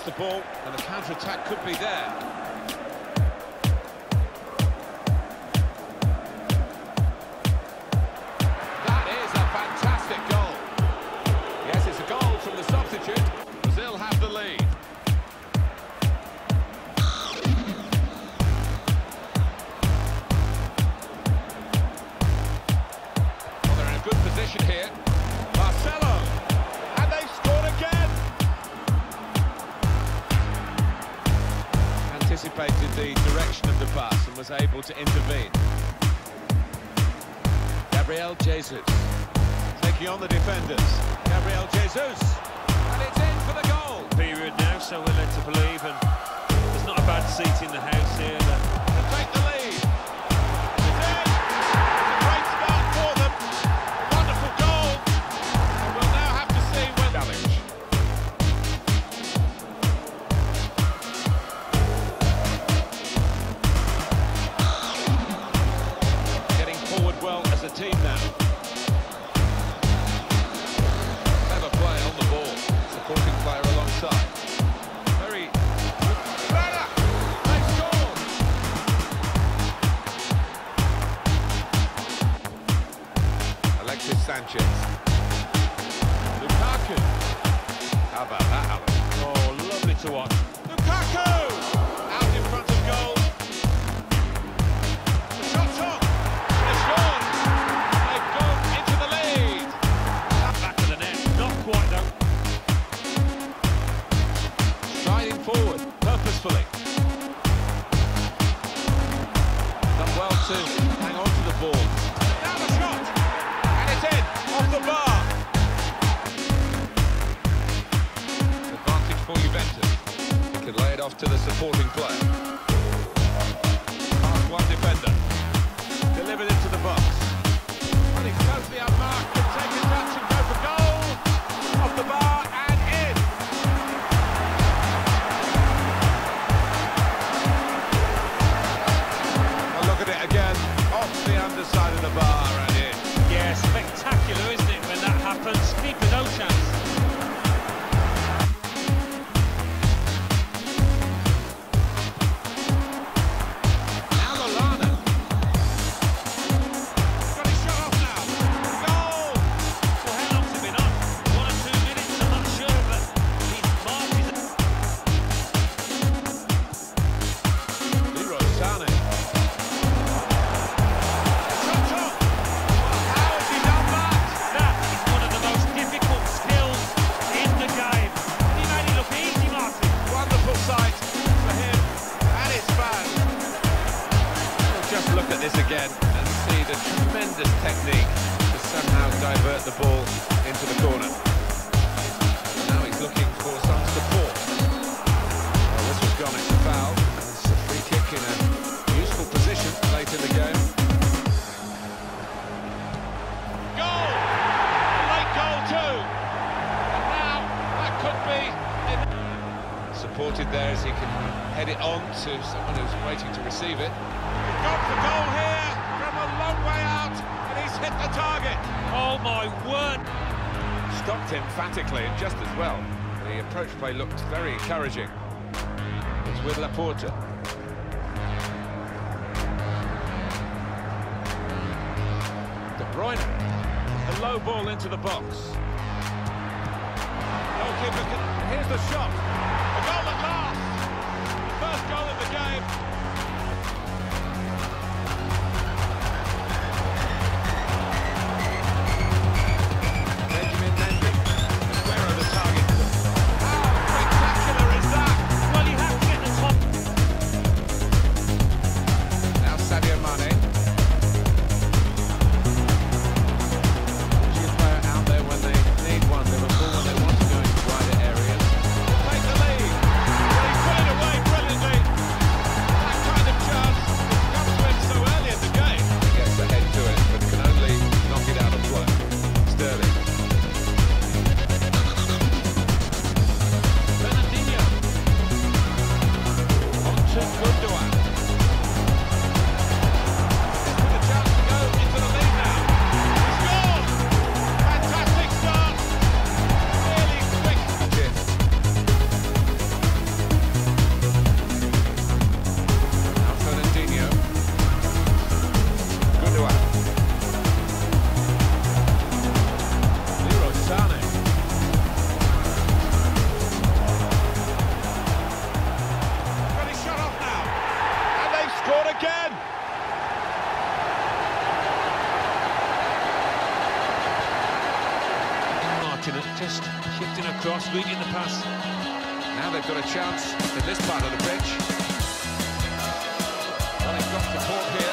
the ball, and the counter-attack could be there. That is a fantastic goal. Yes, it's a goal from the substitute. Brazil have the lead. Well, they're in a good position here. Marcelo, and they've scored again. Anticipated the direction of the pass and was able to intervene. Gabriel Jesus taking on the defenders. Gabriel Jesus, and it's in for the goal. Period now, so we're led to believe, and there's not a bad seat in the house here. To take the lead. It's in. It's a great start for them. Wonderful goal. And we'll now have to see when challenge. Getting forward well as a team now. Clever play on the ball. Supporting player alongside. Very they scored. Alexis Sanchez. Lukaku. How about that, Alan? Oh, lovely to watch. Lukaku! Out in front of goal. The shot's on. They've scored. They've gone into the lead. Back of the net, not quite though. Striding forward, purposefully. Done well to hang on to the ball. Now the shot! And it's in, off the bar. Advantage for Juventus. He can lay it off to the supporting player. Past one defender. Delivered into the box. Well, he's totally unmarked. Can take a touch and go for goal. Off the bar and in. Well, look at it again. Off the underside of the bar and in. Yeah, spectacular, isn't it, when that happens? Keeper no chance. Now Lallana. Got his shot off now. Goal! Well, how long's it been on? 1 or 2 minutes, I'm not sure, but he's marked his... Leroy Sané. Shot up. How has he done that? That is one of the most difficult skills in the game. He made it look easy, Martin. Wonderful sight for him and his fans. We'll just look at this again and see the tremendous technique to somehow divert the ball into the corner. Now he's looking for some support. Well, this was gone, it's a foul. It's a free kick in a useful position late in the game. Goal! A late goal too. And now that could be supported there as he can head it on to someone who's waiting to receive it. He's gone for goal here from a long way out, and he's hit the target. Oh, my word. Stopped emphatically and just as well. The approach play looked very encouraging. It's with Laporta. De Bruyne. A low ball into the box. Goalkeeper can... Here's the shot. A goal at last. First goal of the game. Benjamin Mendy. Aguero the target. How spectacular is that? Well, you have to get the top. Now Sadio Mane. Usually a player out there when they need one. Liverpool when they want to go into wider areas. Take the across, reading the pass. Now they've got a chance in this part of the pitch. Well, he's got support here.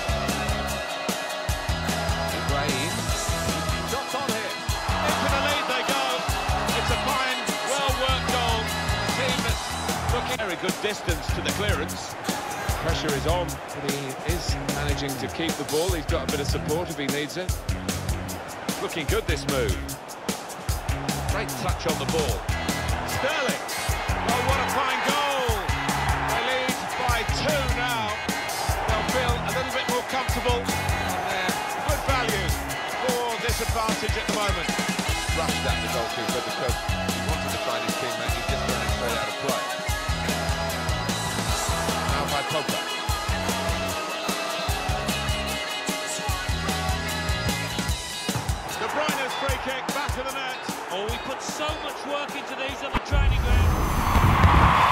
Ibrahim. Shots on here. Into the lead they go. It's a fine, well-worked goal. A team that's looking Very good distance to the clearance. Pressure is on, but he is managing to keep the ball. He's got a bit of support if he needs it. Looking good, this move. Great touch on the ball. Sterling. Oh, what a fine goal. They lead by 2 now. They'll feel a little bit more comfortable. And they're good value for this advantage at the moment. Rushed at the goalkeeper because he wanted to find his teammate. He's just running straight out of play. Now by Pogba. De Bruyne's free kick, back of the net. Oh, we put so much work into these on the training ground.